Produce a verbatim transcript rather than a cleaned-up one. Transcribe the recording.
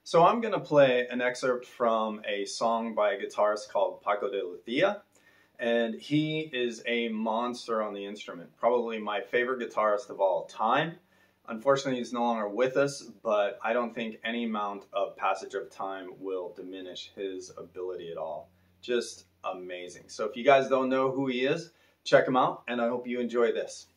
So I'm going to play an excerpt from a song by a guitarist called Paco de Lucía, and he is a monster on the instrument, probably my favorite guitarist of all time. Unfortunately, he's no longer with us, but I don't think any amount of passage of time will diminish his ability at all. Just amazing. So if you guys don't know who he is, check him out, and I hope you enjoy this.